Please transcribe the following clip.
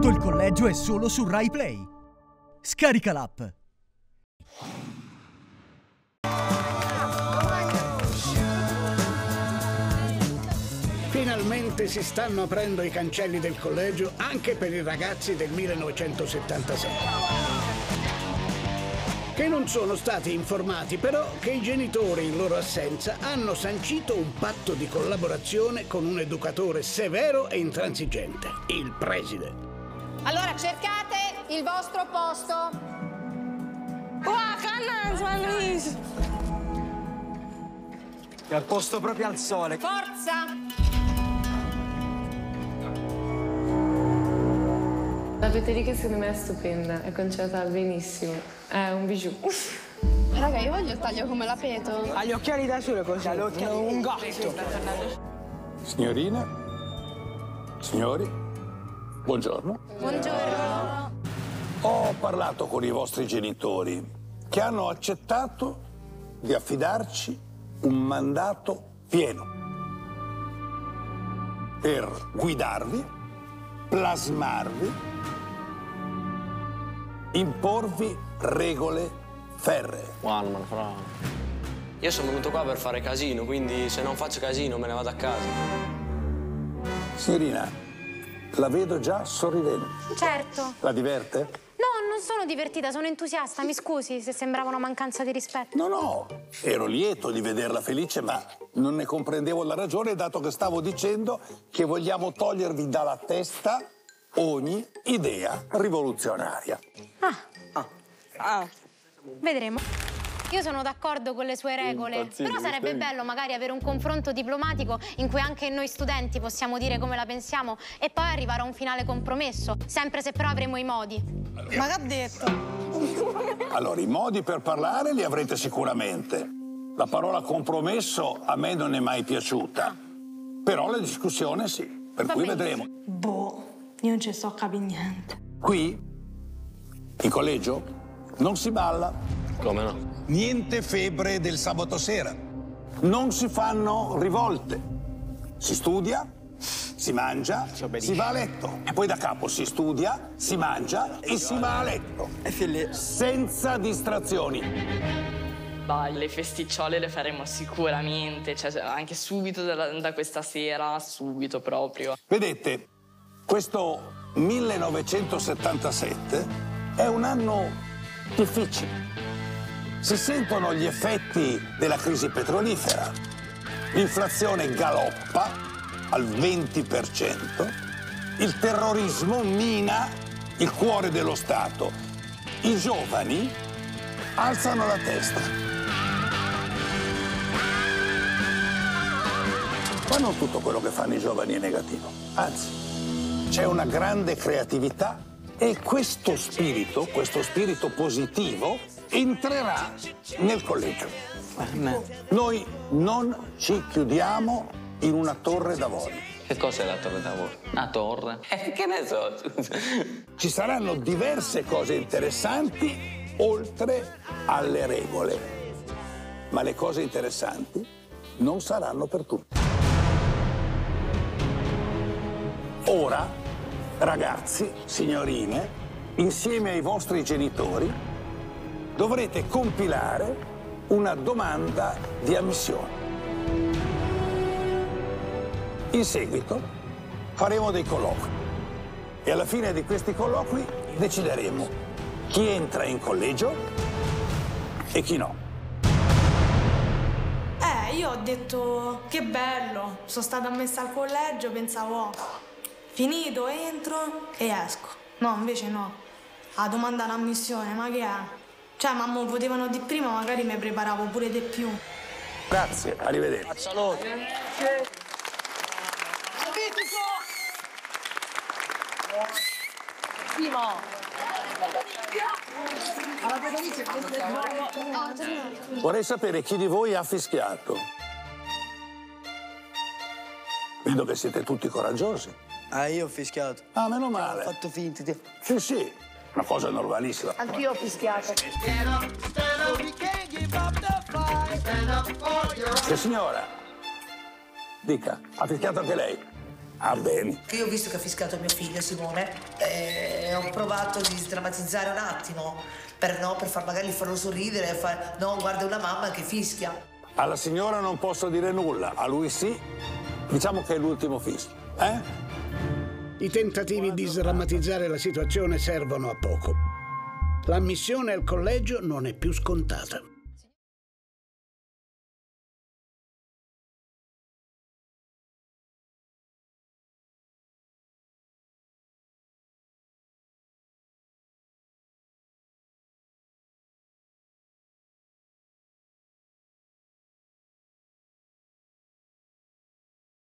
Tutto il collegio è solo su Rai Play. Scarica l'app. Finalmente si stanno aprendo i cancelli del collegio anche per i ragazzi del 1976. Che non sono stati informati però che i genitori in loro assenza hanno sancito un patto di collaborazione con un educatore severo e intransigente, il preside. Allora cercate il vostro posto. È al posto proprio al sole. Forza! La Peterica secondo me è stupenda, è conciata benissimo, è un bijou. Raga, io voglio il taglio come la Peto. Ha gli occhiali da sole così, un gatto. Signorine, signori, buongiorno. Buongiorno. Ho parlato con i vostri genitori che hanno accettato di affidarci un mandato pieno per guidarvi, plasmarvi, imporvi regole ferree. Guarda, fra. Io sono venuto qua per fare casino, quindi se non faccio casino me ne vado a casa. Signorina, la vedo già sorridente. Certo. La diverte? No, non sono divertita, sono entusiasta. Mi scusi se sembrava una mancanza di rispetto. No, ero lieto di vederla felice, ma non ne comprendevo la ragione, dato che stavo dicendo che vogliamo togliervi dalla testa ogni idea rivoluzionaria. Vedremo. Io sono d'accordo con le sue regole, però sarebbe bello magari avere un confronto diplomatico in cui anche noi studenti possiamo dire come la pensiamo e poi arrivare a un finale compromesso, sempre se però avremo i modi. Ma che ha detto? Allora, i modi per parlare li avrete sicuramente. La parola compromesso a me non è mai piaciuta, però la discussione sì, per cui vedremo. Boh, io non ci sto a capire niente. Qui, in collegio, non si balla. Come no? Niente febbre del sabato sera. Non si fanno rivolte. Si studia, si mangia, si va a letto. E poi da capo si studia, si mangia e si va a letto. Senza distrazioni. Le festicciole le faremo sicuramente, cioè anche subito da questa sera, subito proprio. Vedete, questo 1977 è un anno difficile. Si sentono gli effetti della crisi petrolifera. L'inflazione galoppa al 20%, il terrorismo mina il cuore dello Stato. I giovani alzano la testa. Ma non tutto quello che fanno i giovani è negativo, anzi, c'è una grande creatività e questo spirito positivo, entrerà nel collegio. Noi non ci chiudiamo in una torre d'avorio. Che cos'è la torre d'avorio? Una torre? Che ne so? Ci saranno diverse cose interessanti oltre alle regole, ma le cose interessanti non saranno per tutti. Ora, ragazzi, signorine, insieme ai vostri genitori, dovrete compilare una domanda di ammissione. In seguito faremo dei colloqui e alla fine di questi colloqui decideremo chi entra in collegio e chi no. Io ho detto che bello, sono stata ammessa al collegio, pensavo finito, entro e esco. No, invece no. La domanda d'ammissione, ma che è? Cioè, mamma, potevano di prima, magari mi preparavo pure di più. Grazie, arrivederci. Salute. Vorrei sapere chi di voi ha fischiato. Vedo che siete tutti coraggiosi. Io ho fischiato. Ah, meno male. Ho fatto finta di... Sì, una cosa normalissima. Anch'io ho fischiato. Signora, dica, ha fischiato anche lei? Ah, bene. Io ho visto che ha fischiato mio figlio Simone e ho provato di sdrammatizzare un attimo per far magari farlo sorridere, no, guarda una mamma che fischia. Alla signora non posso dire nulla, a lui sì. Diciamo che è l'ultimo fischio, eh? I tentativi di sdrammatizzare la situazione servono a poco. L'ammissione al collegio non è più scontata.